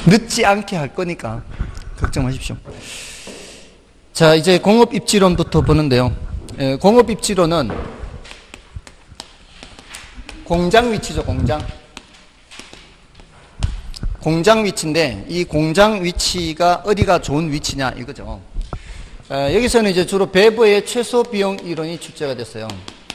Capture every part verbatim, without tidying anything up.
늦지 않게 할 거니까 걱정 마십시오. 자, 이제 공업 입지론부터 보는데요. 에, 공업 입지론은 공장 위치죠, 공장. 공장 위치인데 이 공장 위치가 어디가 좋은 위치냐 이거죠. 에, 여기서는 이제 주로 배부의 최소 비용 이론이 출제가 됐어요.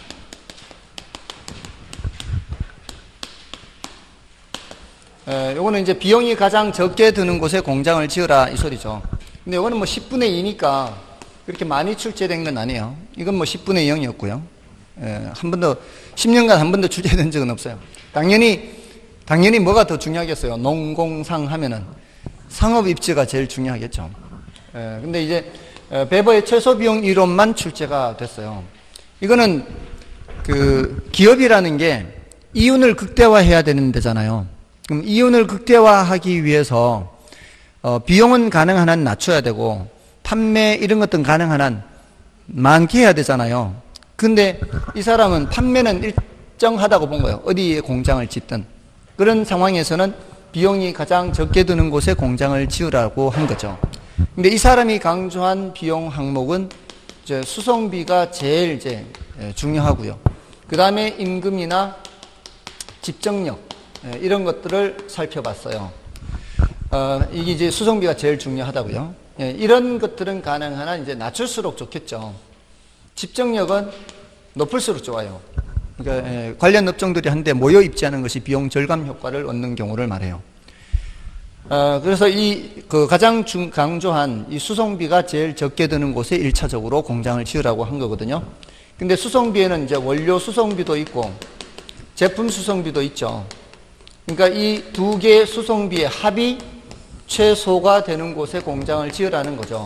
에, 요거는 이제 비용이 가장 적게 드는 곳에 공장을 지으라 이 소리죠. 근데 이거는 뭐 십분의 이니까 그렇게 많이 출제된 건 아니에요. 이건 뭐 십분의 영이었고요. 에, 한 번도, 십 년간 한 번도 출제된 적은 없어요. 당연히, 당연히 뭐가 더 중요하겠어요? 농공상 하면은 상업 입지가 제일 중요하겠죠. 에, 근데 이제 베버의 최소 비용 이론만 출제가 됐어요. 이거는 그 기업이라는 게 이윤을 극대화해야 되는 데잖아요. 그럼 이윤을 극대화하기 위해서 어, 비용은 가능한 한 낮춰야 되고 판매 이런 것들은 가능한 한 많게 해야 되잖아요. 근데 이 사람은 판매는 일정하다고 본 거예요. 어디에 공장을 짓든. 그런 상황에서는 비용이 가장 적게 드는 곳에 공장을 지으라고 한 거죠. 근데 이 사람이 강조한 비용 항목은 이제 수송비가 제일 이제 중요하고요. 그 다음에 임금이나 집정력 이런 것들을 살펴봤어요. 어, 이게 이제 수송비가 제일 중요하다고요. 예, 이런 것들은 가능한 한 이제 낮출수록 좋겠죠. 집정력은 높을수록 좋아요. 그러니까 예, 관련 업종들이 한데 모여 입지하는 것이 비용 절감 효과를 얻는 경우를 말해요. 어, 그래서 이 그 가장 중, 강조한 이 수송비가 제일 적게 드는 곳에 일차적으로 공장을 지으라고 한 거거든요. 근데 수송비에는 이제 원료 수송비도 있고 제품 수송비도 있죠. 그러니까 이 두 개의 수송비의 합이 최소가 되는 곳에 공장을 지으라는 거죠.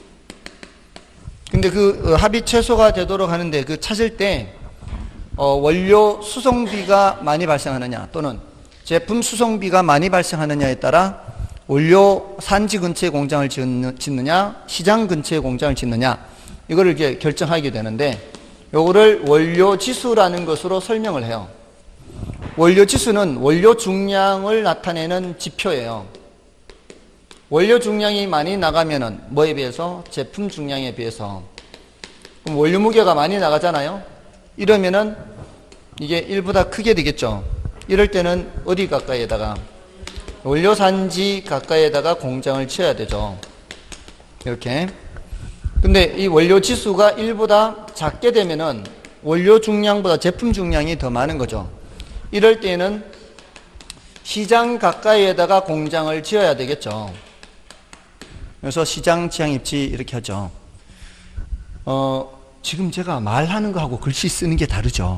근데 그 합이 최소가 되도록 하는데 그 찾을 때 어, 원료 수송비가 많이 발생하느냐 또는 제품 수송비가 많이 발생하느냐에 따라 원료 산지 근처에 공장을 짓느냐 시장 근처에 공장을 짓느냐 이거를 이렇게 결정하게 되는데 요거를 원료 지수라는 것으로 설명을 해요. 원료 지수는 원료 중량을 나타내는 지표예요. 원료 중량이 많이 나가면은 뭐에 비해서? 제품 중량에 비해서. 그럼 원료 무게가 많이 나가잖아요. 이러면은 이게 일보다 크게 되겠죠. 이럴 때는 어디 가까이에다가 원료 산지 가까이에다가 공장을 지어야 되죠. 이렇게. 근데 이 원료 지수가 일보다 작게 되면은 원료 중량보다 제품 중량이 더 많은 거죠. 이럴 때는 시장 가까이에다가 공장을 지어야 되겠죠. 그래서 시장 지향 입지 이렇게 하죠. 어, 지금 제가 말하는 거하고 글씨 쓰는 게 다르죠.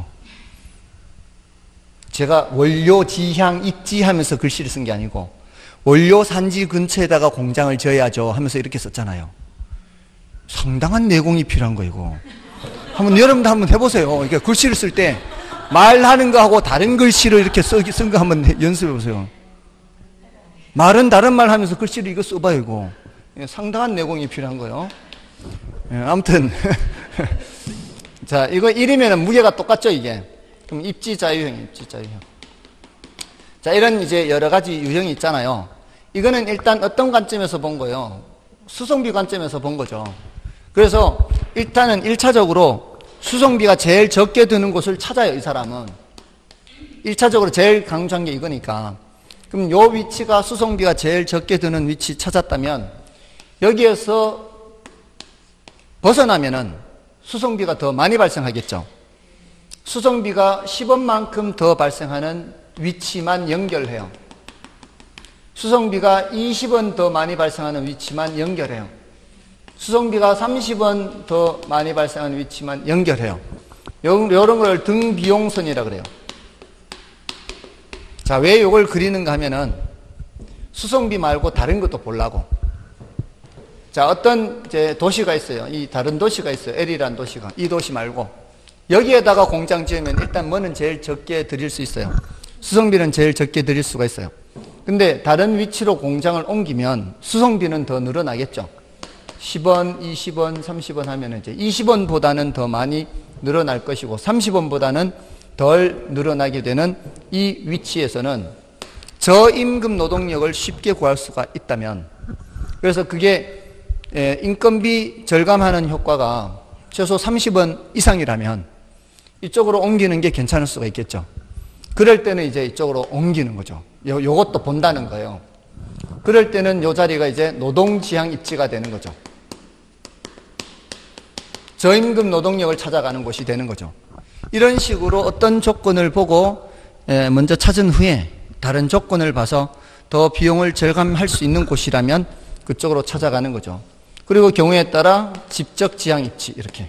제가 원료 지향 입지 하면서 글씨를 쓴 게 아니고 원료 산지 근처에다가 공장을 지어야죠 하면서 이렇게 썼잖아요. 상당한 내공이 필요한 거 이거. 한번 여러분도 한번 해보세요. 그러니까 글씨를 쓸 때 말하는 거하고 다른 글씨를 이렇게 쓴 거 한번 연습해 보세요. 말은 다른 말 하면서 글씨를 이거 써봐요 이거. 상당한 내공이 필요한 거예요. 예, 아무튼 자 이거 일이면 무게가 똑같죠 이게. 그럼 입지 자유형, 입지 자유형. 자 이런 이제 여러 가지 유형이 있잖아요. 이거는 일단 어떤 관점에서 본 거예요? 수송비 관점에서 본 거죠. 그래서 일단은 일차적으로 수송비가 제일 적게 드는 곳을 찾아요 이 사람은. 일차적으로 제일 강조한 게 이거니까. 그럼 요 위치가 수송비가 제일 적게 드는 위치 찾았다면 여기에서 벗어나면은 수송비가 더 많이 발생하겠죠. 수송비가 십 원만큼 더 발생하는 위치만 연결해요. 수송비가 이십 원 더 많이 발생하는 위치만 연결해요. 수송비가 삼십 원 더 많이 발생하는 위치만 연결해요. 이런 걸 등비용선이라 그래요. 자, 왜 이걸 그리는가 하면은 수송비 말고 다른 것도 보려고. 자, 어떤 이제 도시가 있어요. 이 다른 도시가 있어요. L이라는 도시가. 이 도시 말고. 여기에다가 공장 지으면 일단 뭐는 제일 적게 들일 수 있어요. 수송비는 제일 적게 들일 수가 있어요. 근데 다른 위치로 공장을 옮기면 수송비는 더 늘어나겠죠. 십 원, 이십 원, 삼십 원 하면 이제 이십 원보다는 더 많이 늘어날 것이고 삼십 원보다는 덜 늘어나게 되는 이 위치에서는 저임금 노동력을 쉽게 구할 수가 있다면, 그래서 그게 인건비 절감하는 효과가 최소 삼십 원 이상이라면 이쪽으로 옮기는 게 괜찮을 수가 있겠죠. 그럴 때는 이제 이쪽으로 옮기는 거죠. 요, 요것도 본다는 거예요. 그럴 때는 요 자리가 이제 노동지향 입지가 되는 거죠. 저임금 노동력을 찾아가는 곳이 되는 거죠. 이런 식으로 어떤 조건을 보고 먼저 찾은 후에 다른 조건을 봐서 더 비용을 절감할 수 있는 곳이라면 그쪽으로 찾아가는 거죠. 그리고 경우에 따라 직접 지향 입지, 이렇게.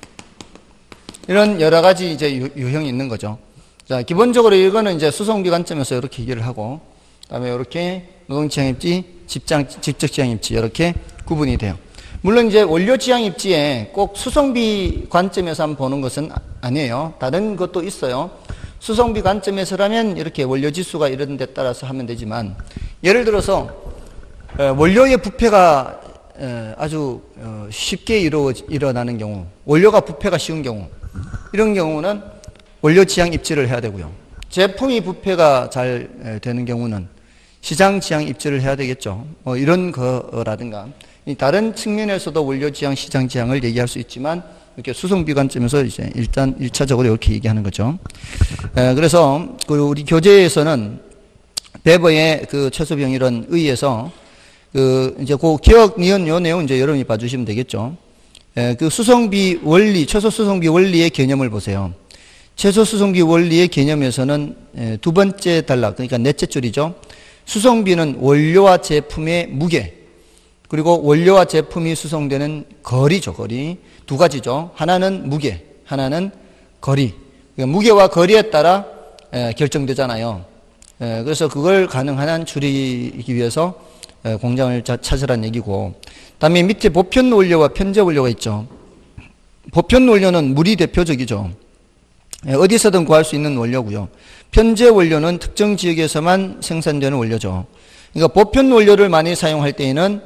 이런 여러 가지 이제 유형이 있는 거죠. 자, 기본적으로 이거는 이제 수송비 관점에서 이렇게 얘기를 하고, 그 다음에 이렇게 노동 지향 입지, 직장, 직접 지향 입지, 이렇게 구분이 돼요. 물론 이제 원료 지향 입지에 꼭 수송비 관점에서 보는 것은 아니에요. 다른 것도 있어요. 수송비 관점에서라면 이렇게 원료 지수가 이런 데 따라서 하면 되지만, 예를 들어서 원료의 부패가 아주 쉽게 일어, 일어나는 경우, 원료가 부패가 쉬운 경우, 이런 경우는 원료 지향 입지를 해야 되고요. 제품이 부패가 잘 되는 경우는 시장 지향 입지를 해야 되겠죠. 뭐 이런 거라든가 다른 측면에서도 원료 지향, 시장 지향을 얘기할 수 있지만 이렇게 수송비 관점에서 이제 일단 일차적으로 이렇게 얘기하는 거죠. 에, 그래서 그 우리 교재에서는 베버의 그 최소병일은 의에서 그 이제 그 기억 니은 요 내용 이제 여러분이 봐주시면 되겠죠. 에, 그 수송비 원리, 최소 수송비 원리의 개념을 보세요. 최소 수송비 원리의 개념에서는 에, 두 번째 단락, 그러니까 넷째 줄이죠. 수송비는 원료와 제품의 무게, 그리고 원료와 제품이 수송되는 거리죠, 거리. 두 가지죠. 하나는 무게, 하나는 거리. 그러니까 무게와 거리에 따라 에, 결정되잖아요. 에, 그래서 그걸 가능한 한 줄이기 위해서 에, 공장을 자, 찾으라는 얘기고, 다음에 밑에 보편 원료와 편제 원료가 있죠. 보편 원료는 물이 대표적이죠. 에, 어디서든 구할 수 있는 원료고요. 편제 원료는 특정 지역에서만 생산되는 원료죠. 그러니까 보편 원료를 많이 사용할 때에는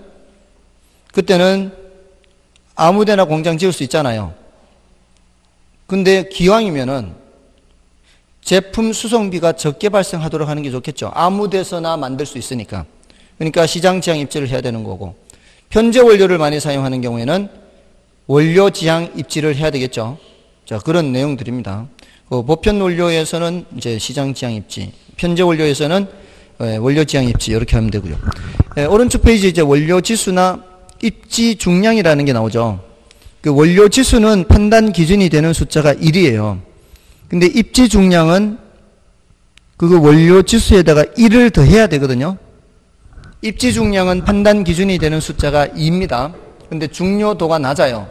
그때는 아무데나 공장 지을 수 있잖아요. 근데 기왕이면은 제품 수송비가 적게 발생하도록 하는 게 좋겠죠. 아무 데서나 만들 수 있으니까. 그러니까 시장 지향 입지를 해야 되는 거고, 편제 원료를 많이 사용하는 경우에는 원료 지향 입지를 해야 되겠죠. 자, 그런 내용들입니다. 그 보편 원료에서는 이제 시장 지향 입지, 편제 원료에서는 원료 지향 입지, 이렇게 하면 되고요. 에, 오른쪽 페이지 이제 원료 지수나 입지 중량이라는 게 나오죠. 그 원료 지수는 판단 기준이 되는 숫자가 일이에요. 근데 입지 중량은 그 원료 지수에다가 일을 더해야 되거든요. 입지 중량은 판단 기준이 되는 숫자가 이입니다. 근데 중요도가 낮아요.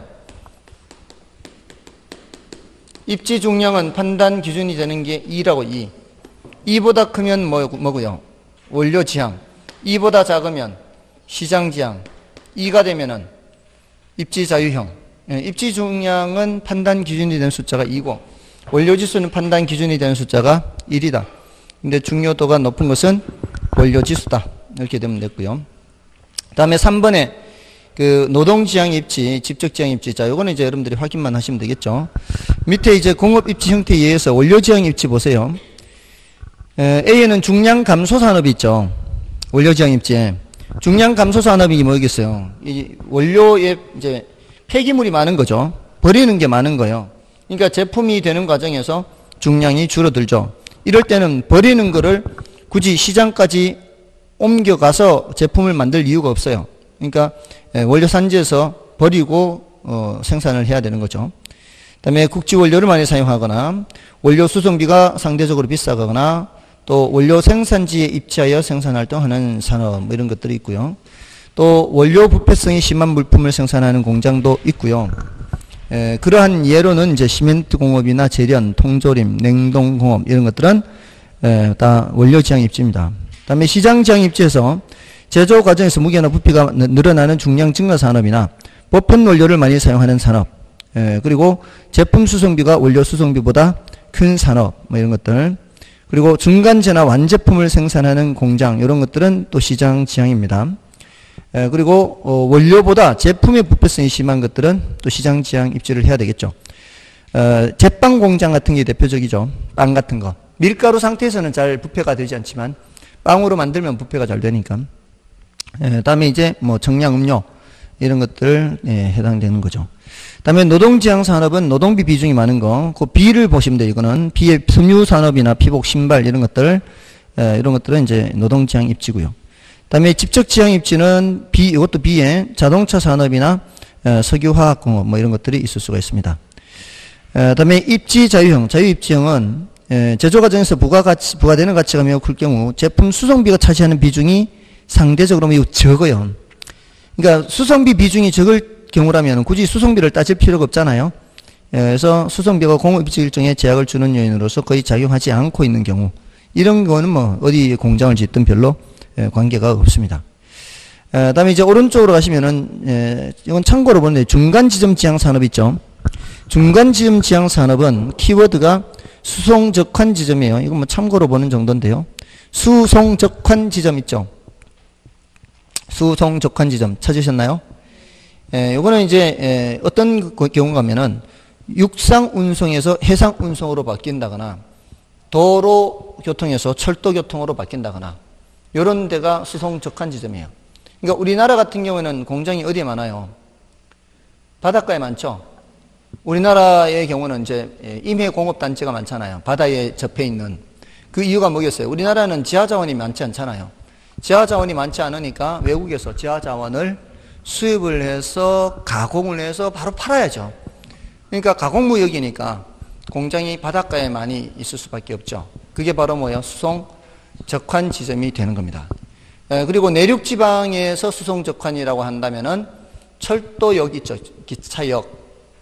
입지 중량은 판단 기준이 되는 게 이라고 이. 이보다 크면 뭐, 뭐고요? 원료 지향. 이보다 작으면 시장 지향. 이가 되면은 입지 자유형. 입지 중량은 판단 기준이 되는 숫자가 이고, 원료 지수는 판단 기준이 되는 숫자가 일이다. 근데 중요도가 높은 것은 원료 지수다. 이렇게 되면 됐고요. 그 다음에 삼 번에 그 노동 지향 입지, 직접 지향 입지. 자, 요거는 이제 여러분들이 확인만 하시면 되겠죠. 밑에 이제 공업 입지 형태에 의해서 원료 지향 입지 보세요. 에, A에는 중량 감소 산업이 있죠. 원료 지향 입지에. 중량 감소 산업이 뭐겠어요? 이 원료에 이제 폐기물이 많은 거죠. 버리는 게 많은 거예요. 그러니까 제품이 되는 과정에서 중량이 줄어들죠. 이럴 때는 버리는 거를 굳이 시장까지 옮겨가서 제품을 만들 이유가 없어요. 그러니까 원료 산지에서 버리고 어, 생산을 해야 되는 거죠. 그다음에 국지 원료를 많이 사용하거나 원료 수송비가 상대적으로 비싸거나 또 원료 생산지에 입지하여 생산활동하는 산업, 뭐 이런 것들이 있고요. 또 원료 부패성이 심한 물품을 생산하는 공장도 있고요. 에, 그러한 예로는 이제 시멘트 공업이나 제련, 통조림, 냉동 공업 이런 것들은 에, 다 원료 지향 입지입니다. 그다음에 시장 지향 입지에서 제조 과정에서 무게나 부피가 늘어나는 중량 증가 산업이나 보편 원료를 많이 사용하는 산업, 에, 그리고 제품 수송비가 원료 수송비보다 큰 산업, 뭐 이런 것들, 그리고 중간재나 완제품을 생산하는 공장, 이런 것들은 또 시장 지향입니다. 에, 그리고 어, 원료보다 제품의 부패성이 심한 것들은 또 시장 지향 입지를 해야 되겠죠. 어, 제빵 공장 같은 게 대표적이죠. 빵 같은 거. 밀가루 상태에서는 잘 부패가 되지 않지만 빵으로 만들면 부패가 잘 되니까. 예, 다음에 이제 뭐 정량 음료 이런 것들 예, 해당되는 거죠. 다음에 노동지향 산업은 노동비 비중이 많은 거. 그 B를 보시면 돼요. 이거는 B의 섬유 산업이나 피복, 신발 이런 것들 예, 이런 것들은 이제 노동지향 입지고요. 다음에 집적지향 입지는 B, 이것도 B에 자동차 산업이나 예, 석유화학공업 뭐 이런 것들이 있을 수가 있습니다. 예, 다음에 입지 자유형, 자유입지형은 예, 제조 과정에서 부가가치, 부가되는 가치가 매우 클 경우 제품 수송비가 차지하는 비중이 상대적으로 매우 적어요. 그러니까 수송비 비중이 적을 경우라면 굳이 수송비를 따질 필요가 없잖아요. 예, 그래서 수송비가 공업입지 일정에 제약을 주는 요인으로서 거의 작용하지 않고 있는 경우, 이런 거는 뭐 어디 공장을 짓든 별로 예, 관계가 없습니다. 예, 다음에 이제 오른쪽으로 가시면은 예, 이건 참고로 보는데 중간 지점 지향 산업 있죠. 중간 지점 지향 산업은 키워드가 수송적환 지점이에요. 이건 뭐 참고로 보는 정도인데요. 수송적환 지점 있죠. 수송적환 지점 찾으셨나요? 예, 요거는 이제 예, 어떤 경우가면은 육상 운송에서 해상 운송으로 바뀐다거나 도로 교통에서 철도 교통으로 바뀐다거나 이런 데가 수송적환 지점이에요. 그러니까 우리나라 같은 경우에는 공장이 어디에 많아요? 바닷가에 많죠. 우리나라의 경우는 이제 임해 공업 단지가 많잖아요. 바다에 접해 있는. 그 이유가 뭐겠어요? 우리나라는 지하 자원이 많지 않잖아요. 지하 자원이 많지 않으니까 외국에서 지하 자원을 수입을 해서 가공을 해서 바로 팔아야죠. 그러니까 가공무역이니까 공장이 바닷가에 많이 있을 수밖에 없죠. 그게 바로 뭐예요? 수송 적환 지점이 되는 겁니다. 에, 그리고 내륙 지방에서 수송 적환이라고 한다면은 철도역 있죠. 기차역.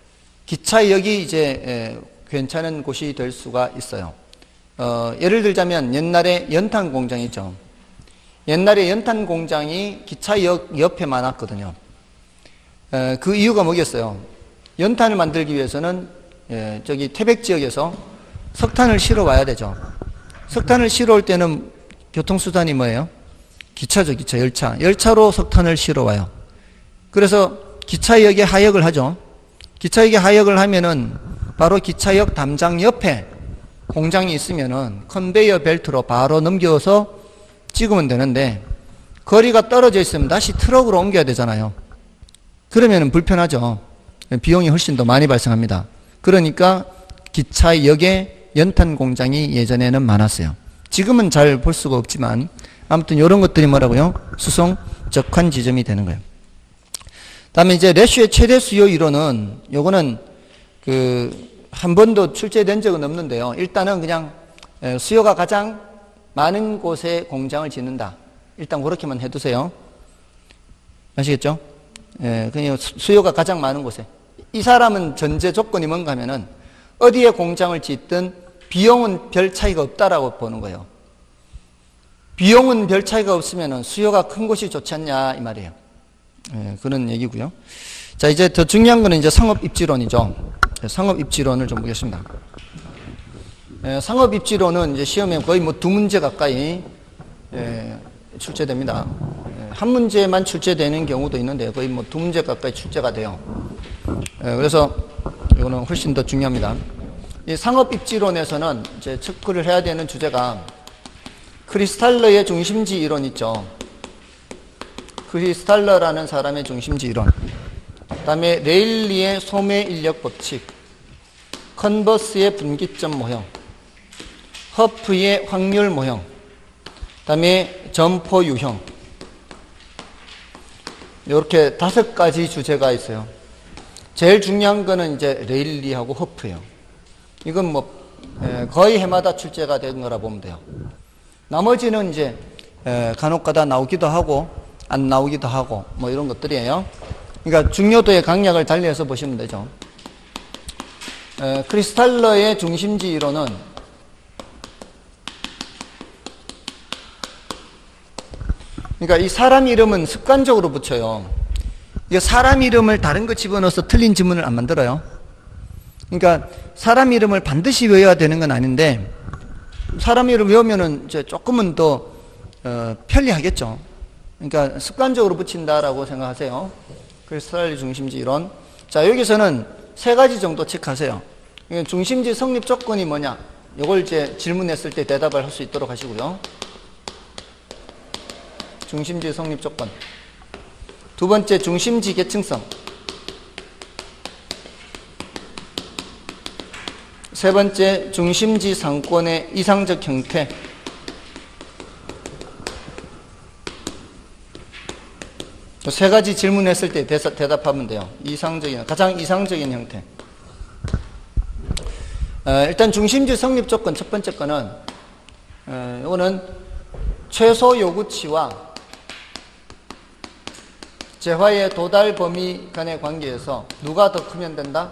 기차역이 이제 에, 괜찮은 곳이 될 수가 있어요. 어, 예를 들자면 옛날에 연탄 공장 있죠. 옛날에 연탄 공장이 기차역 옆에 많았거든요. 에, 그 이유가 뭐겠어요? 연탄을 만들기 위해서는 에, 저기 태백 지역에서 석탄을 실어 와야 되죠. 석탄을 실어 올 때는 교통수단이 뭐예요? 기차죠. 기차, 열차. 열차로 석탄을 실어 와요. 그래서 기차역에 하역을 하죠. 기차역에 하역을 하면은 바로 기차역 담장 옆에 공장이 있으면은 컨베이어 벨트로 바로 넘겨서 찍으면 되는데 거리가 떨어져 있으면 다시 트럭으로 옮겨야 되잖아요. 그러면은 불편하죠. 비용이 훨씬 더 많이 발생합니다. 그러니까 기차역에 연탄 공장이 예전에는 많았어요. 지금은 잘 볼 수가 없지만 아무튼 이런 것들이 뭐라고요? 수송 적환 지점이 되는 거예요. 다음에 이제 래쉬의 최대 수요 이론은 요거는 그 한 번도 출제된 적은 없는데요. 일단은 그냥 수요가 가장 많은 곳에 공장을 짓는다. 일단 그렇게만 해두세요. 아시겠죠? 예, 그냥 수요가 가장 많은 곳에. 이 사람은 전제 조건이 뭔가 하면은 어디에 공장을 짓든 비용은 별 차이가 없다라고 보는 거예요. 비용은 별 차이가 없으면은 수요가 큰 곳이 좋지 않냐 이 말이에요. 예, 그런 얘기고요. 자, 이제 더 중요한 거는 이제 상업 입지론이죠. 상업 입지론을 좀 보겠습니다. 예, 상업 입지론은 이제 시험에 거의 뭐 두 문제 가까이 예, 출제됩니다. 예, 한 문제만 출제되는 경우도 있는데 거의 뭐 두 문제 가까이 출제가 돼요. 예, 그래서 이거는 훨씬 더 중요합니다. 이 상업 입지론에서는 이제 체크를 해야 되는 주제가 크리스탈러의 중심지 이론 있죠. 크리스탈러라는 사람의 중심지 이론. 그 다음에 레일리의 소매 인력 법칙, 컨버스의 분기점 모형, 허프의 확률 모형, 그 다음에 점포 유형. 이렇게 다섯 가지 주제가 있어요. 제일 중요한 거는 이제 레일리하고 허프예요. 이건 뭐 거의 해마다 출제가 된 거라 보면 돼요. 나머지는 이제 간혹가다 나오기도 하고 안 나오기도 하고 뭐 이런 것들이에요. 그러니까 중요도의 강약을 달리해서 보시면 되죠. 에, 크리스탈러의 중심지 이론은 그러니까 이 사람 이름은 습관적으로 붙여요. 이게 사람 이름을 다른 거 집어넣어서 틀린 지문을 안 만들어요. 그러니까 사람 이름을 반드시 외워야 되는 건 아닌데 사람 이름 외우면은 이제 조금은 더 어, 편리하겠죠. 그러니까 습관적으로 붙인다라고 생각하세요. 크리스탈러 중심지 이론. 자, 여기서는 세 가지 정도 체크하세요. 중심지 성립 조건이 뭐냐? 이걸 이제 질문했을 때 대답을 할 수 있도록 하시고요. 중심지 성립 조건. 두 번째, 중심지 계층성. 세 번째, 중심지 상권의 이상적 형태. 세 가지 질문했을 때 대사, 대답하면 돼요. 이상적인, 가장 이상적인 형태. 어, 일단 중심지 성립 조건 첫 번째 거는 어, 이거는 최소 요구치와 재화의 도달 범위 간의 관계에서 누가 더 크면 된다?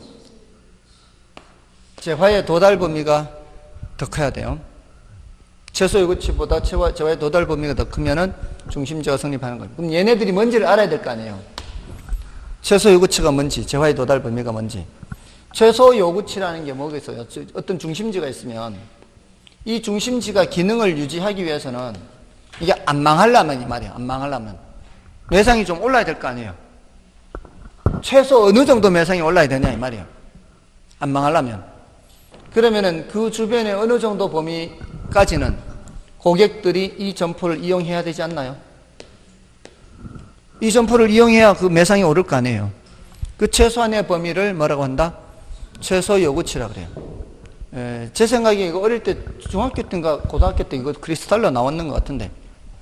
재화의 도달 범위가 더 커야 돼요. 최소 요구치보다 재화의 도달 범위가 더 크면은 중심지가 성립하는 거예요. 그럼 얘네들이 뭔지를 알아야 될 거 아니에요. 최소 요구치가 뭔지, 재화의 도달 범위가 뭔지. 최소 요구치라는 게 뭐겠어요? 어떤 중심지가 있으면 이 중심지가 기능을 유지하기 위해서는 이게 안 망하려면 이 말이에요. 안 망하려면 매상이 좀 올라야 될 거 아니에요. 최소 어느 정도 매상이 올라야 되냐 이 말이에요. 안 망하려면. 그러면은 그 주변에 어느 정도 범위까지는 고객들이 이 점포를 이용해야 되지 않나요? 이 점포를 이용해야 그 매상이 오를 거 아니에요. 그 최소한의 범위를 뭐라고 한다? 최소 요구치라 그래요. 에, 제 생각에 이거 어릴 때 중학교 때인가 고등학교 때 이거 크리스탈로 나왔는 것 같은데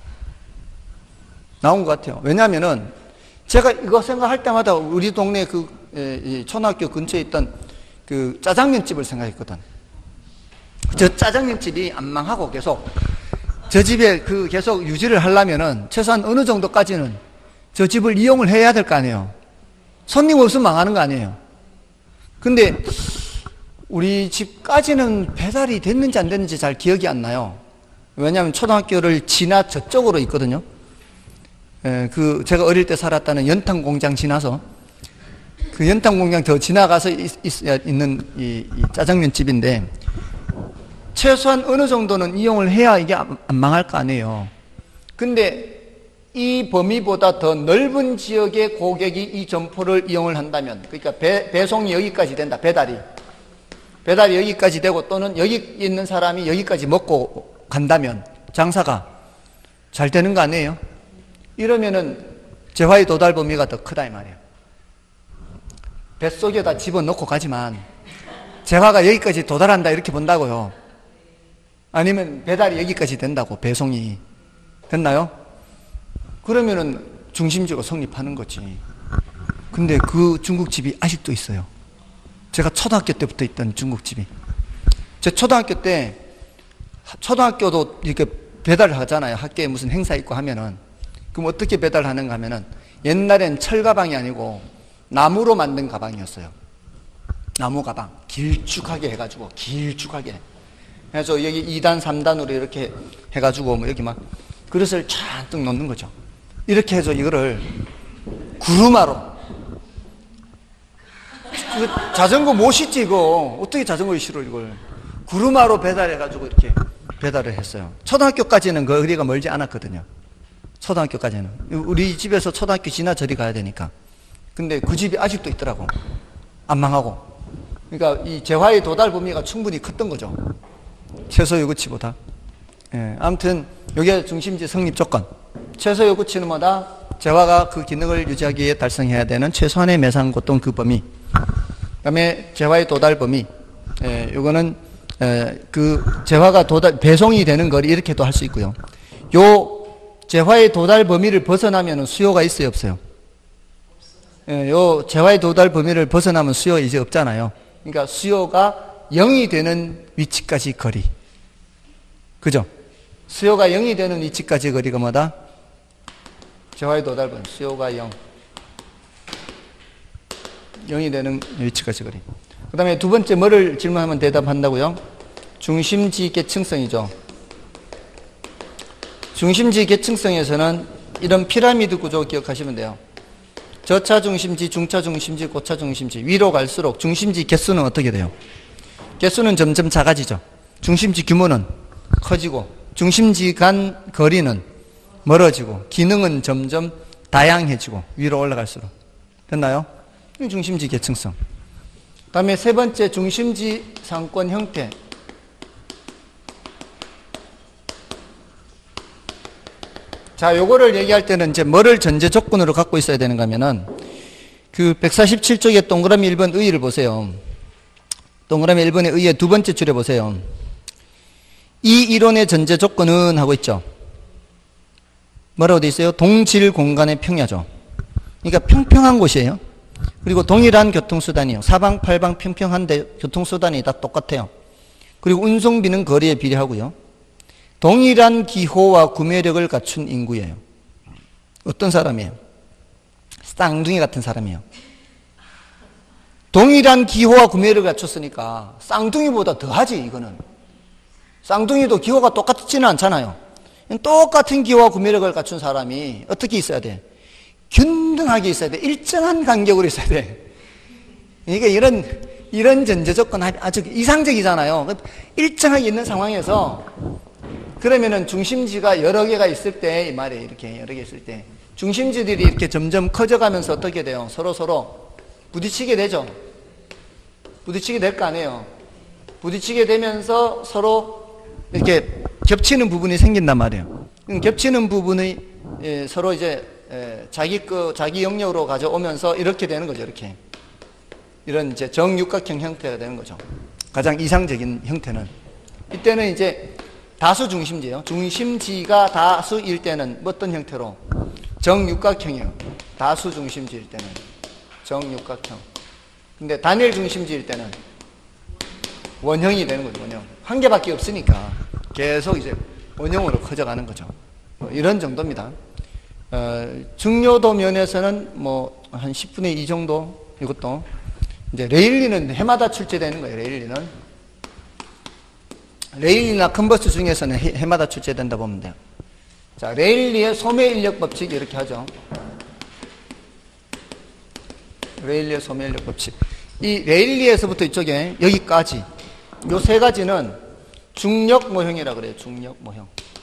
나온 것 같아요. 왜냐하면은 제가 이거 생각할 때마다 우리 동네 그 에, 이 초등학교 근처에 있던 그 짜장면집을 생각했거든. 저 짜장면집이 안 망하고 계속 저 집에 그 계속 유지를 하려면은 최소한 어느 정도까지는 저 집을 이용을 해야 될 거 아니에요. 손님 없으면 망하는 거 아니에요. 근데 우리 집까지는 배달이 됐는지 안 됐는지 잘 기억이 안 나요. 왜냐하면 초등학교를 지나 저쪽으로 있거든요. 에, 그 제가 어릴 때 살았다는 연탄 공장 지나서 그 연탄 공장 더 지나가서 있, 있, 있는 이, 이 짜장면 집인데 최소한 어느 정도는 이용을 해야 이게 안, 안 망할 거 아니에요. 근데 이 범위보다 더 넓은 지역의 고객이 이 점포를 이용을 한다면, 그러니까 배, 배송이 여기까지 된다, 배달이. 배달이 여기까지 되고 또는 여기 있는 사람이 여기까지 먹고 간다면 장사가 잘 되는 거 아니에요? 이러면은 재화의 도달 범위가 더 크다 이 말이에요. 뱃속에다 집어넣고 가지만 재화가 여기까지 도달한다 이렇게 본다고요. 아니면 배달이 여기까지 된다고, 배송이. 됐나요? 그러면은 중심지가 성립하는 거지. 근데 그 중국집이 아직도 있어요. 제가 초등학교 때부터 있던 중국집이. 제 초등학교 때, 초등학교도 이렇게 배달을 하잖아요. 학교에 무슨 행사 있고 하면은. 그럼 어떻게 배달하는가 하면은 옛날엔 철 가방이 아니고 나무로 만든 가방이었어요. 나무 가방. 길쭉하게 해가지고, 길쭉하게. 그래서 여기 이 단, 삼 단으로 이렇게 해가지고 뭐 여기 막 그릇을 잔뜩 놓는 거죠. 이렇게 해서 이거를 구루마로. 자전거 못 싣지 이거. 어떻게 자전거에 실어 이걸. 구루마로 배달해가지고 이렇게 배달을 했어요. 초등학교까지는 그 거리가 멀지 않았거든요. 초등학교까지는. 우리 집에서 초등학교 지나 저리 가야 되니까. 근데 그 집이 아직도 있더라고. 안 망하고. 그러니까 이 재화의 도달 범위가 충분히 컸던 거죠. 최소 요구치보다. 예, 아무튼 여기에 중심지 성립 조건. 최소 요구치는 뭐다? 재화가 그 기능을 유지하기 위해 달성해야 되는 최소한의 매상고 또는 그 범위. 그 다음에 재화의 도달 범위. 예, 요거는 에, 그 재화가 도달 배송이 되는 거리 이렇게도 할 수 있고요. 요 재화의 도달 범위를 벗어나면 수요가 있어요, 없어요? 예, 요 재화의 도달 범위를 벗어나면 수요가 이제 없잖아요. 그러니까 수요가 영이 되는 위치까지 거리. 그죠? 수요가 영이 되는 위치까지 거리가 뭐다? 재화의 도달 범위. 수요가 영. 영이 되는 위치까지 거리. 그 다음에 두 번째 뭐를 질문하면 대답한다고요? 중심지 계층성이죠. 중심지 계층성에서는 이런 피라미드 구조 기억하시면 돼요. 저차 중심지, 중차 중심지, 고차 중심지. 위로 갈수록 중심지 개수는 어떻게 돼요? 개수는 점점 작아지죠. 중심지 규모는 커지고 중심지 간 거리는 멀어지고 기능은 점점 다양해지고 위로 올라갈수록. 됐나요? 중심지 계층성. 그 다음에 세 번째 중심지 상권 형태. 자, 요거를 얘기할 때는 이제 뭐를 전제 조건으로 갖고 있어야 되는가 하면은 그 백사십칠 쪽에 동그라미 일 번 의의를 보세요. 동그라미 일 번의 의의 두 번째 줄에 보세요. 이 이론의 전제 조건은 하고 있죠. 뭐라고 돼 있어요? 동질 공간의 평야죠. 그러니까 평평한 곳이에요. 그리고 동일한 교통수단이요. 사방팔방 평평한데 교통수단이 다 똑같아요. 그리고 운송비는 거리에 비례하고요. 동일한 기호와 구매력을 갖춘 인구예요. 어떤 사람이에요? 쌍둥이 같은 사람이에요. 동일한 기호와 구매력을 갖췄으니까 쌍둥이보다 더하지 이거는. 쌍둥이도 기호가 똑같지는 않잖아요. 똑같은 기호와 구매력을 갖춘 사람이 어떻게 있어야 돼? 균등하게 있어야 돼. 일정한 간격으로 있어야 돼. 그러니까 이런 이런 전제 조건 아주 이상적이잖아요. 일정하게 있는 상황에서 그러면은 중심지가 여러 개가 있을 때 이 말이에요. 이렇게 여러 개 있을 때 중심지들이 이렇게 점점 커져가면서 어떻게 돼요? 서로 서로 부딪히게 되죠. 부딪히게 될 거 아니에요. 부딪히게 되면서 서로 이렇게 겹치는 부분이 생긴단 말이에요. 겹치는 부분이 서로 이제 자기 그 자기 영역으로 가져오면서 이렇게 되는 거죠. 이렇게 이런 이제 정육각형 형태가 되는 거죠. 가장 이상적인 형태는 이때는 이제 다수 중심지예요. 중심지가 다수일 때는 어떤 형태로? 정육각형이에요. 다수 중심지일 때는 정육각형. 근데 단일 중심지일 때는 원형이 되는 거죠. 원형. 한 개밖에 없으니까 계속 이제 원형으로 커져가는 거죠. 뭐 이런 정도입니다. 어, 중요도 면에서는 뭐 한 십분의 이 정도 이것도 이제 레일리는 해마다 출제되는 거예요. 레일리는 레일리나 컨버스 중에서는 해, 해마다 출제된다 보면 돼요. 자, 레일리의 소매 인력 법칙 이렇게 하죠. 레일리의 소매 인력 법칙. 이 레일리에서부터 이쪽에 여기까지 요 세 가지는 중력 모형이라 그래요. 중력 모형.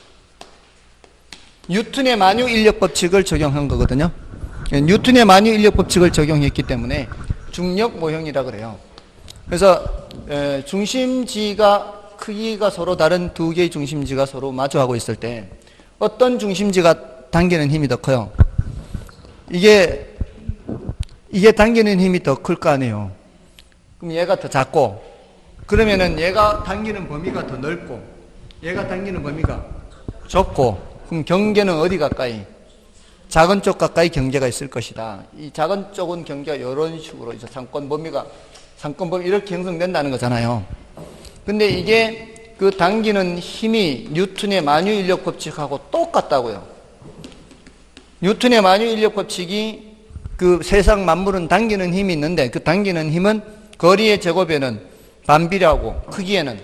뉴턴의 만유 인력 법칙을 적용한 거거든요. 뉴턴의 만유 인력 법칙을 적용했기 때문에 중력 모형이라 그래요. 그래서 에, 중심지가 크기가 서로 다른 두 개의 중심지가 서로 마주하고 있을 때 어떤 중심지가 당기는 힘이 더 커요? 이게 이게 당기는 힘이 더 클 거 아니에요. 그럼 얘가 더 작고 그러면은 얘가 당기는 범위가 더 넓고 얘가 당기는 범위가 좁고 그럼 경계는 어디 가까이? 작은 쪽 가까이 경계가 있을 것이다. 이 작은 쪽은 경계가 이런 식으로 이제 상권 범위가 상권 범위 이렇게 형성된다는 거잖아요. 근데 이게 그 당기는 힘이 뉴턴의 만유 인력 법칙하고 똑같다고요. 뉴턴의 만유 인력 법칙이 그 세상 만물은 당기는 힘이 있는데 그 당기는 힘은 거리의 제곱에는 반비례하고 크기에는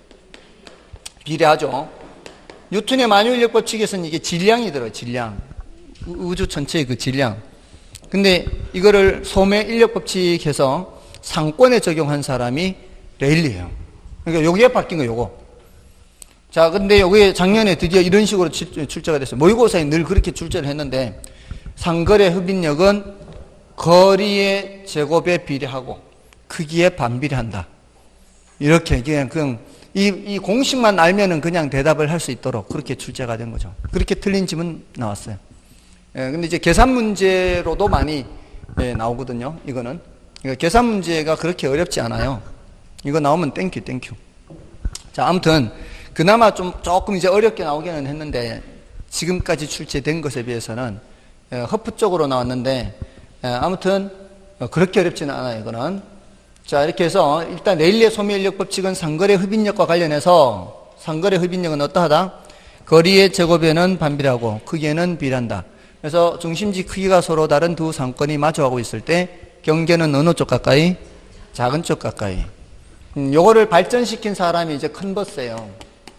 비례하죠. 뉴턴의 만유 인력 법칙에서는 이게 질량이 들어요. 질량. 우주 전체의 그 질량. 근데 이거를 소매 인력 법칙에서 상권에 적용한 사람이 레일리예요. 그러니까 요게 바뀐 거예요. 요거. 자, 근데 요게 작년에 드디어 이런 식으로 출제가 됐어요. 모의고사에 늘 그렇게 출제를 했는데 상거래 흡인력은 거리의 제곱에 비례하고 크기에 반비례한다. 이렇게 그냥 그냥 이, 이 공식만 알면은 그냥 대답을 할 수 있도록 그렇게 출제가 된 거죠. 그렇게 틀린 질문 나왔어요. 예, 근데 이제 계산 문제로도 많이 예, 나오거든요. 이거는. 그러니까 계산 문제가 그렇게 어렵지 않아요. 이거 나오면 땡큐, 땡큐. 자, 아무튼 그나마 좀 조금 이제 어렵게 나오기는 했는데 지금까지 출제된 것에 비해서는 예, 허프 쪽으로 나왔는데 예, 아무튼 어, 그렇게 어렵지는 않아요. 이거는. 자, 이렇게 해서 일단 레일리의 소매 인력 법칙은 상거래 흡인력과 관련해서 상거래 흡인력은 어떠하다? 거리의 제곱에는 반비례하고 크기에는 비례한다. 그래서 중심지 크기가 서로 다른 두 상권이 마주하고 있을 때 경계는 어느 쪽 가까이? 작은 쪽 가까이. 음, 요거를 발전시킨 사람이 이제 컨버스예요.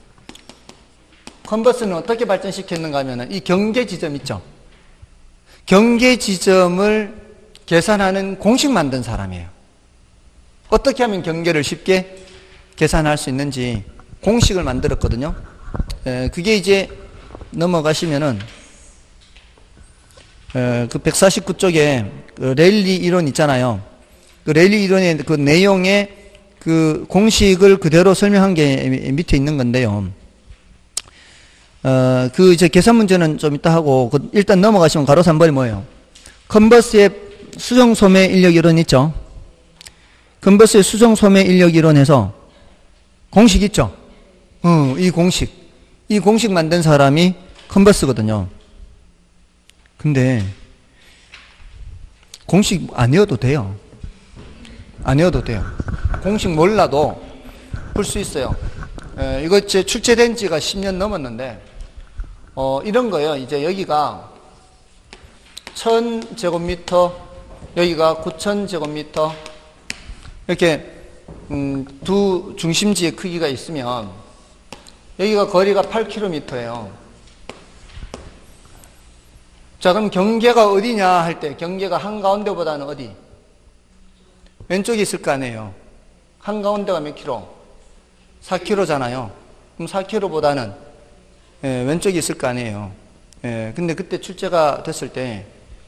컨버스는 어떻게 발전시켰는가 하면은 이 경계 지점 있죠? 경계 지점을 계산하는 공식 만든 사람이에요. 어떻게 하면 경계를 쉽게 계산할 수 있는지 공식을 만들었거든요. 에, 그게 이제 넘어가시면은 에, 그 백사십구 쪽에 그 레일리 이론 있잖아요. 그 레일리 이론의 그 내용의 그 공식을 그대로 설명한 게 밑에 있는 건데요. 어, 그 이제 계산 문제는 좀 이따 하고, 그 일단 넘어가시면 가로 삼 번이 뭐예요? 컨버스의 수정 소매 인력 이론 있죠? 컨버스의 수정 소매 인력 이론에서 공식 있죠? 어, 이 공식. 이 공식 만든 사람이 컨버스거든요. 근데, 공식 안 외워도 돼요. 안 외워도 돼요. 공식 몰라도 풀 수 있어요. 에, 이거 제 출제된 지가 십 년 넘었는데, 어, 이런 거예요. 이제 여기가 천 제곱미터, 여기가 구천 제곱미터, 이렇게, 음, 두 중심지의 크기가 있으면, 여기가 거리가 팔 킬로미터예요. 자, 그럼 경계가 어디냐 할 때, 경계가 한가운데보다는 어디? 왼쪽에 있을 거 아니에요. 한가운데가 몇 킬로? 사 킬로잖아요. 그럼 사 킬로보다는 예, 왼쪽에 있을 거 아니에요. 예, 근데 그때 출제가 됐을 때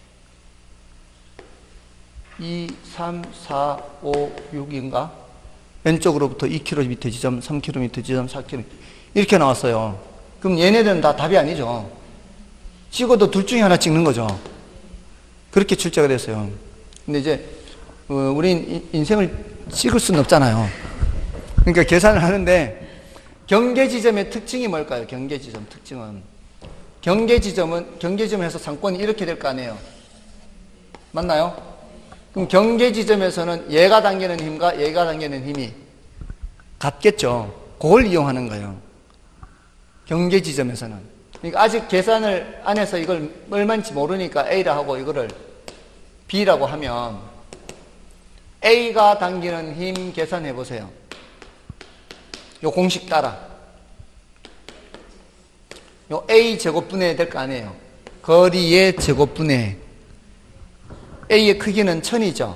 이, 삼, 사, 오, 육인가? 왼쪽으로부터 이 킬로미터 지점, 삼 킬로미터 지점, 사 킬로미터 이렇게 나왔어요. 그럼 얘네들은 다 답이 아니죠. 찍어도 둘 중에 하나 찍는 거죠. 그렇게 출제가 됐어요. 근데 이제 어, 우린 인생을 찍을 수는 없잖아요. 그러니까 계산을 하는데 경계지점의 특징이 뭘까요? 경계지점 특징은 경계지점은 경계지점에서 상권이 이렇게 될 거 아니에요. 맞나요? 그럼 경계지점에서는 얘가 당기는 힘과 얘가 당기는 힘이 같겠죠. 그걸 이용하는 거예요. 경계지점에서는. 그러니까 아직 계산을 안 해서 이걸 얼마인지 모르니까 A라 하고 이거를 B라고 하면 A가 당기는 힘 계산해 보세요. 요 공식 따라. 요 A 제곱분해 될 거 아니에요. 거리의 제곱분해. A의 크기는 천이죠.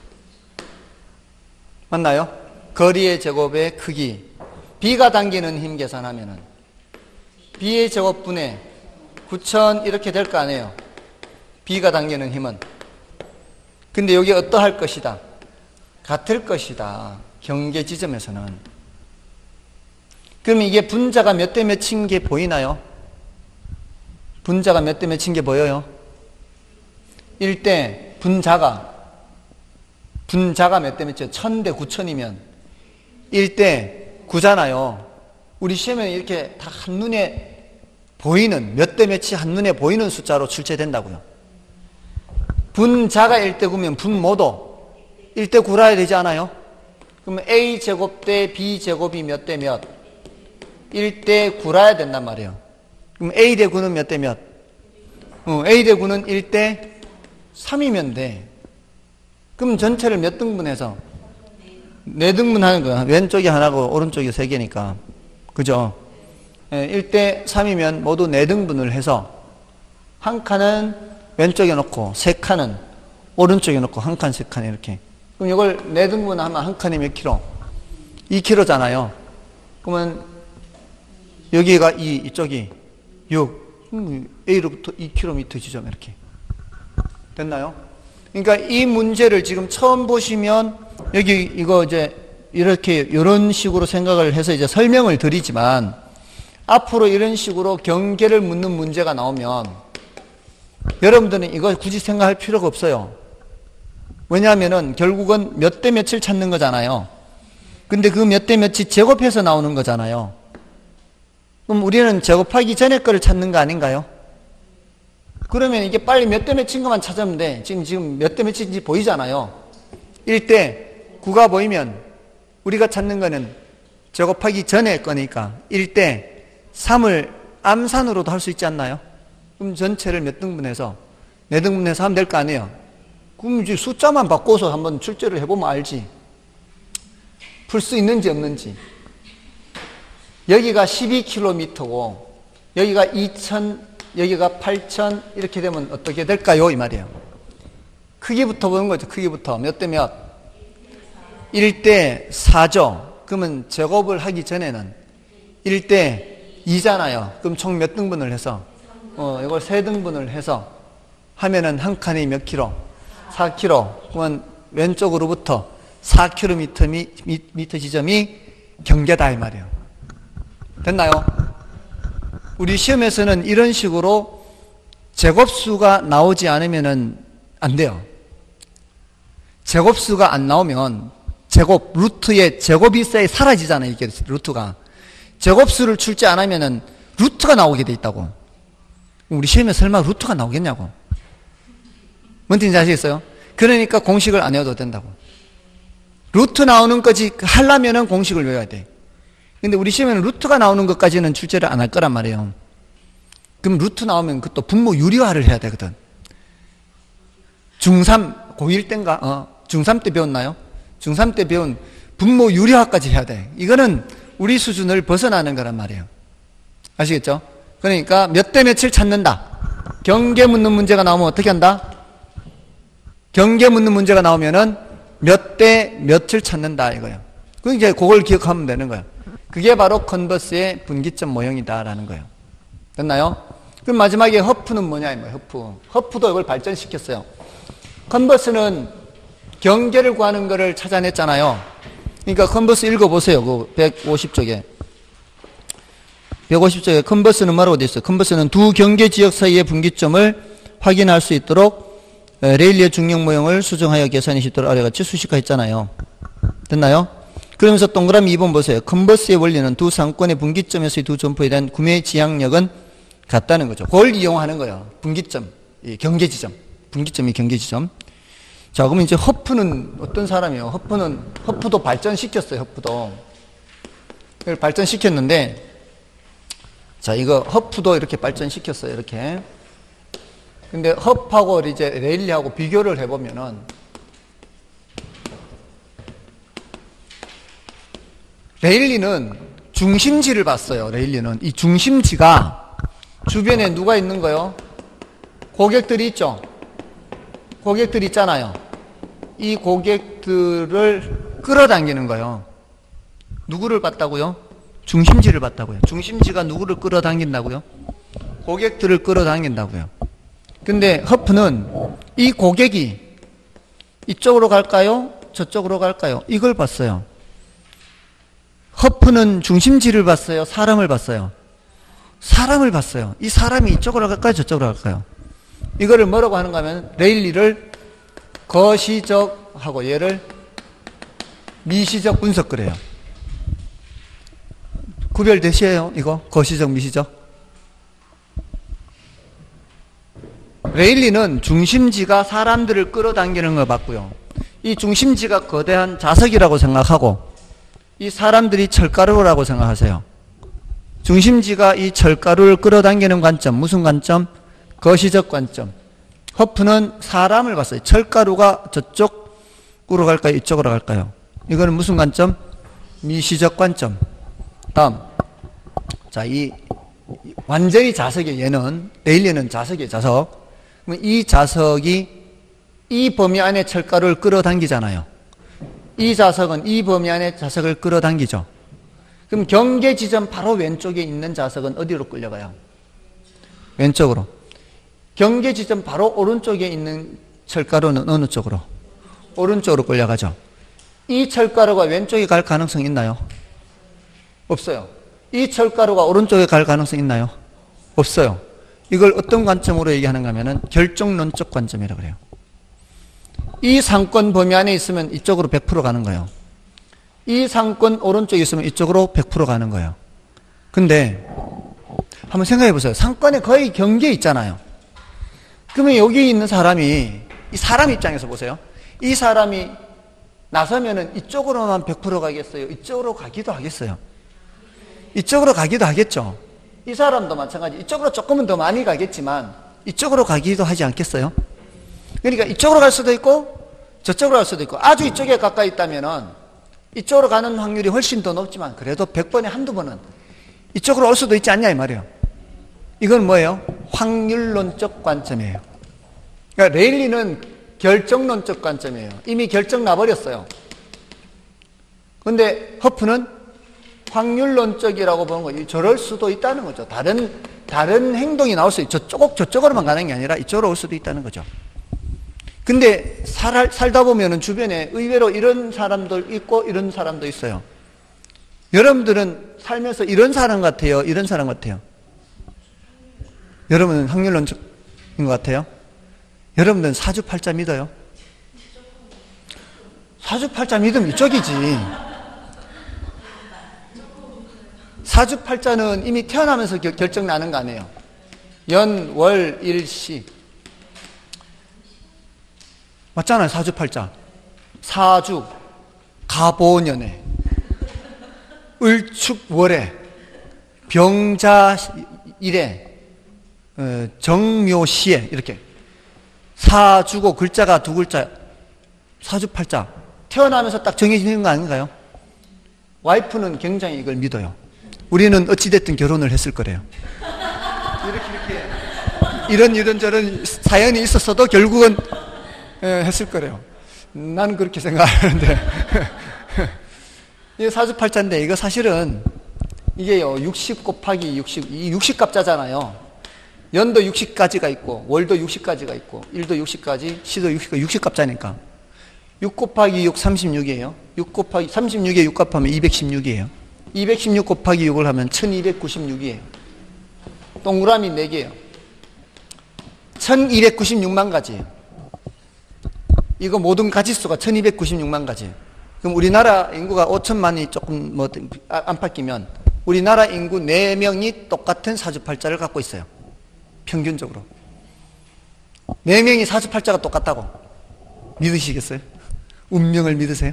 맞나요? 거리의 제곱의 크기. B가 당기는 힘 계산하면은 B의 제곱분해 구천 이렇게 될 거 아니에요. B가 당기는 힘은. 근데 여기 어떠할 것이다? 같을 것이다. 경계 지점에서는. 그럼 이게 분자가 몇 대 몇인 게 보이나요? 분자가 몇 대 몇인 게 보여요? 일 대 분자가 분자가 몇 대 몇이죠? 천 대 구천이면 일 대 구잖아요. 우리 시험에는 이렇게 다 한눈에 보이는 몇 대 몇이 한눈에 보이는 숫자로 출제된다고요. 분자가 일 대 구면 분모도 일 대 구라야 되지 않아요? 그러면 A제곱 대 B제곱이 몇 대 몇? 일 대 구라야 된단 말이에요. 그럼 A 대 구는 몇 대 몇? 어, A 대 구는 일 대 삼이면 돼. 그럼 전체를 몇 등분해서? 네 등분 하는 거야. 왼쪽이 하나고 오른쪽이 세 개니까. 그죠? 예, 일 대 삼이면 모두 네 등분을 해서 한 칸은 왼쪽에 놓고 세 칸은 오른쪽에 놓고 한 칸, 세 칸 이렇게. 그럼 이걸 네 등분하면 한 칸이 몇 킬로? 이 킬로잖아요. 그러면 여기가 이, 이쪽이 육. 음, A로부터 이 킬로미터 지점 이렇게. 됐나요? 그러니까 이 문제를 지금 처음 보시면 여기 이거 이제 이렇게 이런 식으로 생각을 해서 이제 설명을 드리지만 앞으로 이런 식으로 경계를 묻는 문제가 나오면 여러분들은 이거 굳이 생각할 필요가 없어요. 왜냐하면은 결국은 몇 대 몇을 찾는 거잖아요. 근데 그 몇 대 몇이 제곱해서 나오는 거잖아요. 그럼 우리는 제곱하기 전에 거를 찾는 거 아닌가요? 그러면 이게 빨리 몇 대 몇인 것만 찾으면 돼. 지금 지금 몇 대 몇인지 보이잖아요. 일 대 구가 보이면 우리가 찾는 거는 제곱하기 전에 거니까 일 대 삼을 암산으로도 할 수 있지 않나요? 그럼 전체를 몇 등분해서 네 등분해서 하면 될 거 아니에요. 그럼 이제 숫자만 바꿔서 한번 출제를 해보면 알지. 풀 수 있는지 없는지. 여기가 십이 킬로미터고 여기가 이천, 여기가 팔천 이렇게 되면 어떻게 될까요? 이 말이에요. 크기부터 보는 거죠. 크기부터. 몇 대 몇? 일 대 사죠. 그러면 제곱을 하기 전에는 일 대 이잖아요. 그럼 총 몇 등분을 해서? 어, 이걸 세 등분을 해서 하면은 한 칸이 몇 킬로? 사 킬로. 그러면 왼쪽으로부터 사 킬로미터 미, 미터 지점이 경계다 이 말이에요. 됐나요? 우리 시험에서는 이런 식으로 제곱수가 나오지 않으면 안 돼요. 제곱수가 안 나오면 제곱, 루트의 제곱이 있어야 사라지잖아요. 이게 루트가. 제곱수를 출제 안 하면은 루트가 나오게 돼 있다고. 우리 시험에 설마 루트가 나오겠냐고. 뭔 뜻인지 아시겠어요? 그러니까 공식을 안 외워도 된다고. 루트 나오는 것까지 하려면은 공식을 외워야 돼. 근데 우리 시험에는 루트가 나오는 것까지는 출제를 안 할 거란 말이에요. 그럼 루트 나오면 그것도 분모 유리화를 해야 되거든. 중삼, 고일 때인가? 어, 중삼 때 배웠나요? 중삼 때 배운 분모 유리화까지 해야 돼. 이거는 우리 수준을 벗어나는 거란 말이에요. 아시겠죠? 그러니까 몇 대 몇을 찾는다. 경계 묻는 문제가 나오면 어떻게 한다? 경계 묻는 문제가 나오면은 몇 대 몇을 찾는다 이거예요. 그 이제 그걸 기억하면 되는 거예요. 그게 바로 컨버스의 분기점 모형이다라는 거예요. 됐나요? 그럼 마지막에 허프는 뭐냐 이 말이에요. 허프. 허프도 이걸 발전시켰어요. 컨버스는 경계를 구하는 거를 찾아냈잖아요. 그러니까 컨버스 읽어보세요. 그 백오십 쪽에. 백오십 쪽에 컨버스는 뭐라고 되어 있어요? 컨버스는 두 경계 지역 사이의 분기점을 확인할 수 있도록 레일리의 중력 모형을 수정하여 계산이 쉽도록 아래같이 수식화했잖아요. 됐나요? 그러면서 동그라미 이 번 보세요. 컨버스의 원리는 두 상권의 분기점에서의 두 점포에 대한 구매 지향력은 같다는 거죠. 그걸 이용하는 거예요. 분기점, 경계 지점. 분기점이 경계 지점. 자, 그러면 이제 허프는 어떤 사람이에요? 허프는, 허프도 발전시켰어요, 허프도. 이걸 발전시켰는데, 자, 이거 허프도 이렇게 발전시켰어요, 이렇게. 근데 허프하고 이제 레일리하고 비교를 해보면은, 레일리는 중심지를 봤어요, 레일리는. 이 중심지가 주변에 누가 있는 거요? 고객들이 있죠? 고객들이 있잖아요. 이 고객들을 끌어당기는 거예요. 누구를 봤다고요? 중심지를 봤다고요. 중심지가 누구를 끌어당긴다고요? 고객들을 끌어당긴다고요. 근데 허프는 이 고객이 이쪽으로 갈까요? 저쪽으로 갈까요? 이걸 봤어요. 허프는 중심지를 봤어요? 사람을 봤어요? 사람을 봤어요. 이 사람이 이쪽으로 갈까요? 저쪽으로 갈까요? 이거를 뭐라고 하는가 하면 레일리를 거시적하고 얘를 미시적 분석 그래요. 구별되시에요? 이거? 거시적, 미시적? 레일리는 중심지가 사람들을 끌어당기는 걸 봤고요. 이 중심지가 거대한 자석이라고 생각하고 이 사람들이 철가루라고 생각하세요. 중심지가 이 철가루를 끌어당기는 관점, 무슨 관점? 거시적 관점. 허프는 사람을 봤어요. 철가루가 저쪽으로 갈까요? 이쪽으로 갈까요? 이거는 무슨 관점? 미시적 관점. 다음. 자, 이 완전히 자석이에요. 얘는 레일리는 자석이에요. 자석. 이 자석이 이 범위 안에 철가루를 끌어당기잖아요. 이 자석은 이 범위 안에 자석을 끌어당기죠. 그럼 경계 지점 바로 왼쪽에 있는 자석은 어디로 끌려가요? 왼쪽으로. 경계 지점 바로 오른쪽에 있는 철가루는 어느 쪽으로? 오른쪽으로 끌려가죠. 이 철가루가 왼쪽에 갈 가능성 있나요? 없어요. 이 철가루가 오른쪽에 갈 가능성 있나요? 없어요. 이걸 어떤 관점으로 얘기하는가 하면은 결정론적 관점이라고 그래요. 이 상권 범위 안에 있으면 이쪽으로 백 퍼센트 가는 거예요. 이 상권 오른쪽에 있으면 이쪽으로 백 퍼센트 가는 거예요. 근데 한번 생각해 보세요. 상권에 거의 경계에 있잖아요. 그러면 여기 있는 사람이, 이 사람 입장에서 보세요. 이 사람이 나서면은 이쪽으로만 백 퍼센트 가겠어요? 이쪽으로 가기도 하겠어요? 이쪽으로 가기도 하겠죠? 이 사람도 마찬가지. 이쪽으로 조금은 더 많이 가겠지만 이쪽으로 가기도 하지 않겠어요? 그러니까 이쪽으로 갈 수도 있고 저쪽으로 갈 수도 있고 아주 이쪽에 가까이 있다면은 이쪽으로 가는 확률이 훨씬 더 높지만 그래도 백 번에 한두 번은 이쪽으로 올 수도 있지 않냐 이 말이에요. 이건 뭐예요? 확률론적 관점이에요. 그러니까 레일리는 결정론적 관점이에요. 이미 결정 나버렸어요. 근데 허프는 확률론적이라고 보는 거죠. 저럴 수도 있다는 거죠. 다른, 다른 행동이 나올 수 있죠. 저쪽, 저쪽으로만 가는 게 아니라 이쪽으로 올 수도 있다는 거죠. 근데 살, 살다 보면은 주변에 의외로 이런 사람들 있고 이런 사람도 있어요. 여러분들은 살면서 이런 사람 같아요? 이런 사람 같아요? 여러분은 확률론적인 것 같아요? 여러분들은 사주팔자 믿어요? 사주팔자 믿으면 이쪽이지. 사주팔자는 이미 태어나면서 결, 결정 나는 거 아니에요. 연, 월, 일, 시. 맞잖아요, 사주팔자. 사주, 가보년에, 을축월에, 병자일에, 어, 정묘시에 이렇게 사주고 글자가 두 글자, 사주팔자. 태어나면서 딱 정해지는 거 아닌가요? 와이프는 굉장히 이걸 믿어요. 우리는 어찌됐든 결혼을 했을 거래요. 이렇게 이렇게 이런 이런 저런 사연이 있었어도 결국은 했을 거래요. 나는 그렇게 생각하는데 이게 사주팔자인데 이거 사실은 이게요 육십 곱하기 육십, 이 육십 갑자잖아요. 연도 육십까지가 있고 월도 육십까지가 있고 일도 육십까지, 시도 육십까지, 육십 갑자니까 육 곱하기 육 삼십육이에요. 육 곱하기 삼십육에 육 곱하면 이백십육이에요. 이백십육 곱하기 육을 하면 천이백구십육이에요. 동그라미 네 개예요. 천이백구십육만 가지예요. 이거 모든 가지수가 천이백구십육만 가지예요. 그럼 우리나라 인구가 오천만이 조금 뭐 안팎이면 우리나라 인구 네 명이 똑같은 사주팔자를 갖고 있어요. 평균적으로. 네 명이 사주팔자가 똑같다고 믿으시겠어요? 운명을 믿으세요?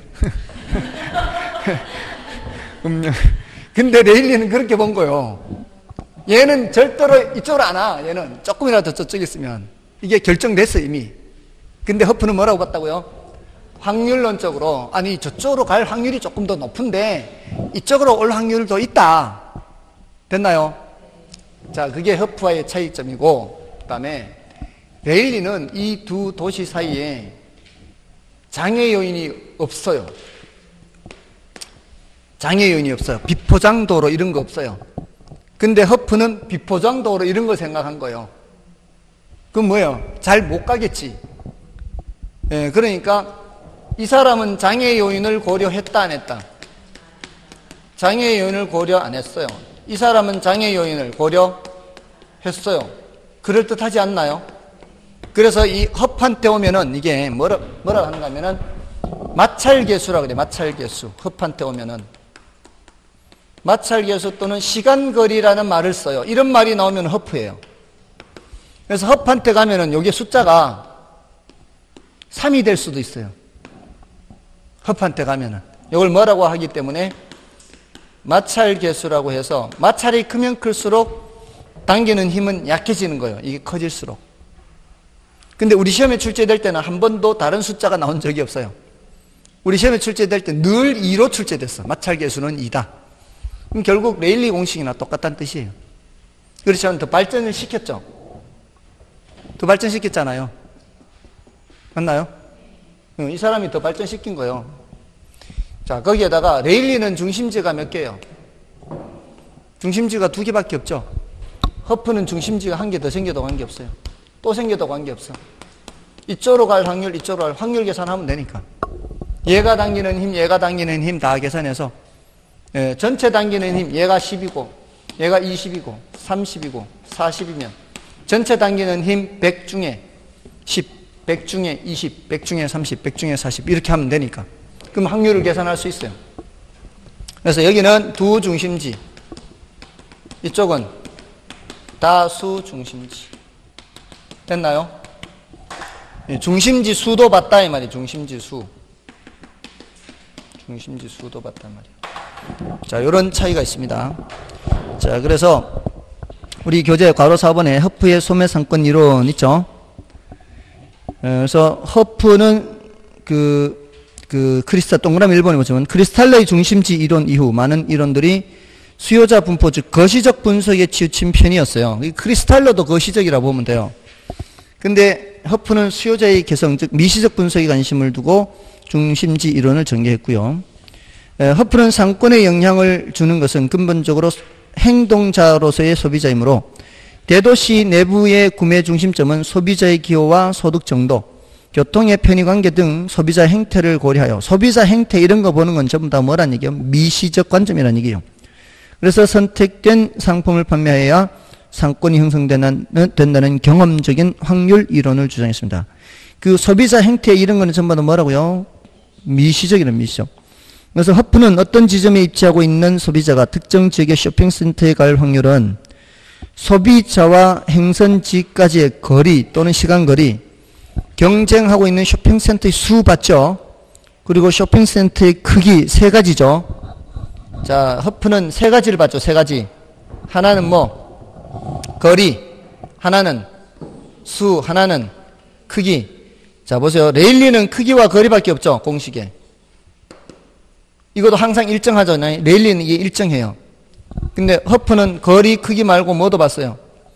운명. 근데 레일리는 그렇게 본 거예요. 얘는 절대로 이쪽으로 안 와. 얘는 조금이라도 저쪽에 있으면. 이게 결정됐어 이미. 근데 허프는 뭐라고 봤다고요? 확률론적으로 아니 저쪽으로 갈 확률이 조금 더 높은데 이쪽으로 올 확률도 있다. 됐나요? 자, 그게 허프와의 차이점이고, 그 다음에 레일리는 이 두 도시 사이에 장애 요인이 없어요. 장애 요인이 없어요. 비포장도로 이런 거 없어요. 근데 허프는 비포장도로 이런 거 생각한 거예요. 그럼 뭐예요? 잘 못 가겠지. 예, 그러니까 이 사람은 장애 요인을 고려했다 안 했다? 장애 요인을 고려 안 했어요. 이 사람은 장애 요인을 고려했어요. 그럴듯하지 않나요? 그래서 이 허프한테 오면은 이게 뭐라, 뭐라 하는가 하면은 마찰계수라 그래. 마찰계수. 허프한테 오면은 마찰계수 또는 시간거리라는 말을 써요. 이런 말이 나오면 허프예요. 그래서 허프한테 가면은 여기 숫자가 삼이 될 수도 있어요. 허프한테 가면은 이걸 뭐라고 하기 때문에 마찰계수라고 해서 마찰이 크면 클수록 당기는 힘은 약해지는 거예요. 이게 커질수록. 근데 우리 시험에 출제될 때는 한 번도 다른 숫자가 나온 적이 없어요. 우리 시험에 출제될 때 늘 이로 출제됐어. 마찰계수는 이다. 그럼 결국 레일리 공식이나 똑같다는 뜻이에요. 그렇지만 더 발전을 시켰죠. 더 발전시켰잖아요. 맞나요? 이 사람이 더 발전시킨 거예요. 자, 거기에다가 레일리는 중심지가 몇 개예요? 중심지가 두 개밖에 없죠. 허프는 중심지가 한 개 더 생겨도 관계없어요. 또 생겨도 관계없어. 이쪽으로 갈 확률, 이쪽으로 갈 확률 계산하면 되니까. 얘가 당기는 힘, 얘가 당기는 힘 다 계산해서 예, 전체 당기는 힘, 얘가 십이고 얘가 이십이고 삼십이고 사십이면 전체 당기는 힘 백 중에 십, 백 중에 이십, 백 중에 삼십, 백 중에 사십 이렇게 하면 되니까. 그럼 확률을 계산할 수 있어요. 그래서 여기는 두 중심지, 이쪽은 다수 중심지. 됐나요? 중심지 수도 봤다 이 말이에요. 중심지 수. 중심지 수도 봤단 말이에요. 자, 이런 차이가 있습니다. 자, 그래서 우리 교재 괄호 사 번에 허프의 소매상권 이론 있죠? 그래서 허프는 그, 그 크리스탈, 동그라미 일 번에 보시면 크리스탈러의 중심지 이론 이후 많은 이론들이 수요자 분포, 즉 거시적 분석에 치우친 편이었어요. 크리스탈러도 거시적이라고 보면 돼요. 근데 허프는 수요자의 개성, 즉 미시적 분석에 관심을 두고 중심지 이론을 전개했고요. 허프는 상권에 영향을 주는 것은 근본적으로 행동자로서의 소비자이므로 대도시 내부의 구매 중심점은 소비자의 기호와 소득 정도, 교통의 편의관계 등 소비자 행태를 고려하여 소비자 행태 이런 거 보는 건 전부 다 뭐란 얘기예요? 미시적 관점이란 얘기예요. 그래서 선택된 상품을 판매해야 상권이 형성된다는 된다는 경험적인 확률 이론을 주장했습니다. 그 소비자 행태 이런 거는 전부 다 뭐라고요? 미시적이라는 미시적. 그래서 허프는 어떤 지점에 입지하고 있는 소비자가 특정 지역의 쇼핑센터에 갈 확률은 소비자와 행선지까지의 거리 또는 시간거리, 경쟁하고 있는 쇼핑센터의 수 봤죠? 그리고 쇼핑센터의 크기 세 가지죠. 자, 허프는 세 가지를 봤죠. 세 가지. 하나는 뭐? 거리. 하나는 수. 하나는 크기. 자, 보세요. 레일리는 크기와 거리밖에 없죠. 공식에. 이것도 항상 일정하잖아요. 레일리는 이게 일정해요. 근데 허프는 거리, 크기 말고 뭐도 봤어요?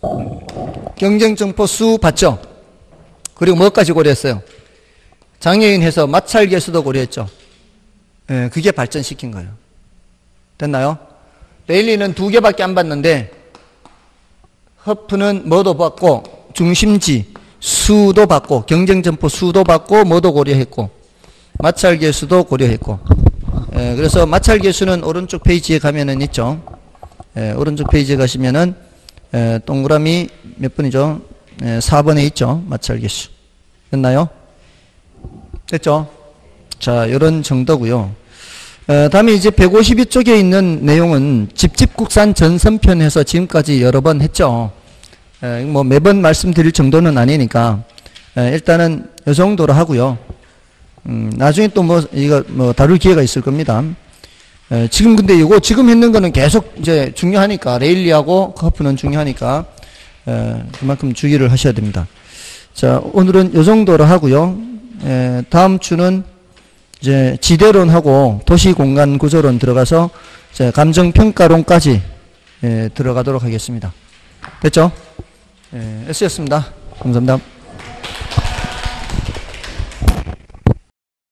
경쟁점포 수 봤죠? 그리고 뭐까지 고려했어요? 장애인 해서 마찰 개수도 고려했죠. 예, 그게 발전시킨 거예요. 됐나요? 레일리는 두 개밖에 안 봤는데 허프는 뭐도 봤고 중심지 수도 봤고 경쟁점포 수도 봤고 뭐도 고려했고 마찰 개수도 고려했고. 예, 그래서 마찰 개수는 오른쪽 페이지에 가면은 있죠. 예, 오른쪽 페이지에 가시면은 예, 동그라미 몇 번이죠? 예, 사 번에 있죠. 마찰 개수. 됐나요? 됐죠? 자, 요런 정도고요. 어, 다음에 이제 백오십이 쪽에 있는 내용은 집집국산 전선편에서 지금까지 여러 번 했죠. 에, 뭐 매번 말씀드릴 정도는 아니니까 에, 일단은 이 정도로 하고요. 음, 나중에 또 뭐 이거 뭐 다룰 기회가 있을 겁니다. 에, 지금 근데 이거 지금 했는 거는 계속 이제 중요하니까 레일리하고 커프는 중요하니까 에, 그만큼 주의를 하셔야 됩니다. 자, 오늘은 이 정도로 하고요. 에, 다음 주는 이제 지대론하고 도시공간 구조론 들어가서 이제 감정평가론까지 예, 들어가도록 하겠습니다. 됐죠? 예, S였습니다. 감사합니다.